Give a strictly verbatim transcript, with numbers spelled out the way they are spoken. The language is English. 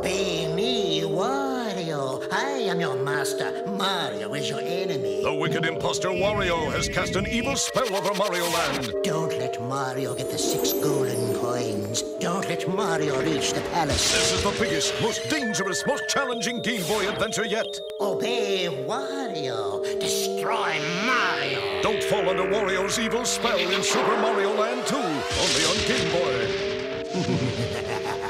Obey me, Wario. I am your master. Mario is your enemy. The wicked imposter Wario has cast an evil spell over Mario Land. Don't let Mario get the six golden coins. Don't let Mario reach the palace. This is the biggest, most dangerous, most challenging Game Boy adventure yet. Obey Wario. Destroy Mario. Don't fall under Wario's evil spell in Super Mario Land two, only on Game Boy.